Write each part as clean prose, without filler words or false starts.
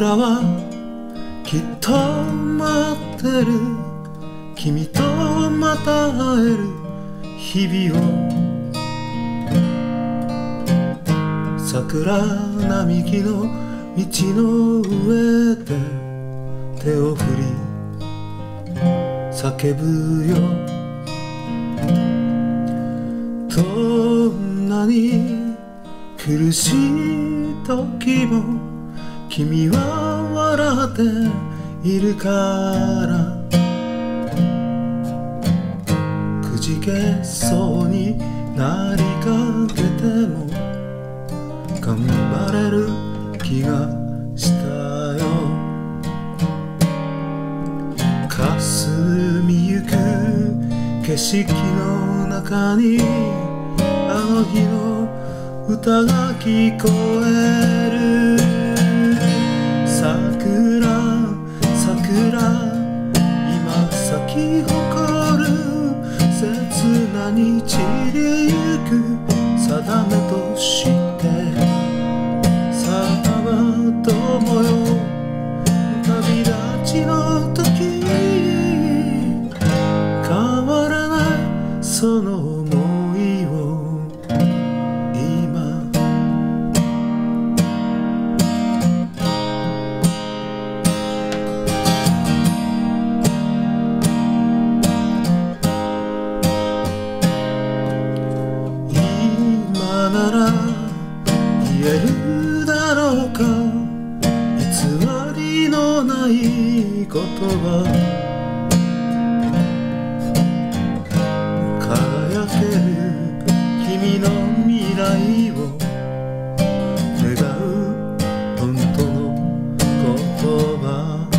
桜はきっと待ってる、君とまた会える日々を。桜並木の道の上で手を振り叫ぶよ。どんなに苦しい時も君は笑っているから。くじけそうになりかけても頑張れる気がしたよ。霞みゆく景色の中にあの日の歌が聞こえる。桜桜今咲き誇る切なに散りゆく定めとしてさあは友よ旅立ちの時変わらないその想いを今なら言えるだろうか、偽りのない言葉。輝ける君の未来を願う本当の言葉。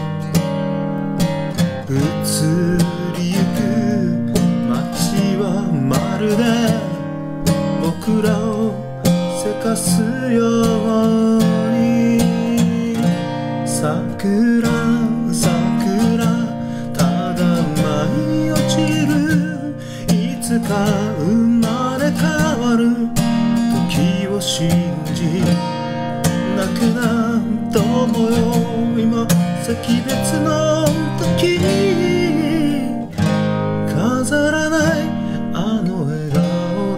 移りゆく街はまるで僕らをせかすように。桜桜ただ舞い落ちる、いつか生まれ変わる時を信じ泣くな友よ今惜別の時に飾らないあの笑顔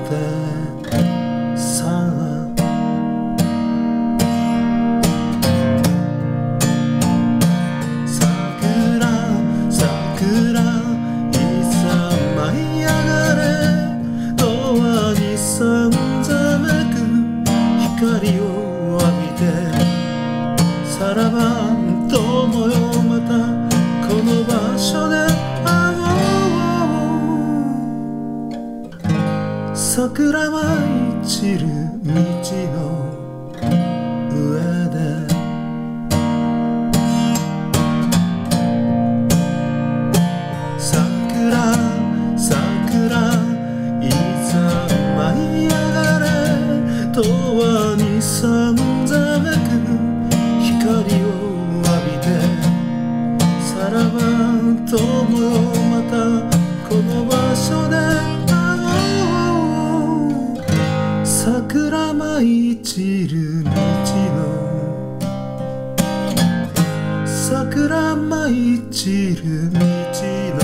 光を浴びてさらば友よまたこの場所で会おう。桜舞い散る道の上で桜桜いざ舞い上がれ永遠にさんざめく光を浴びてさらば友よまたこの場所で会おう。桜舞い散る道の桜舞い散る道の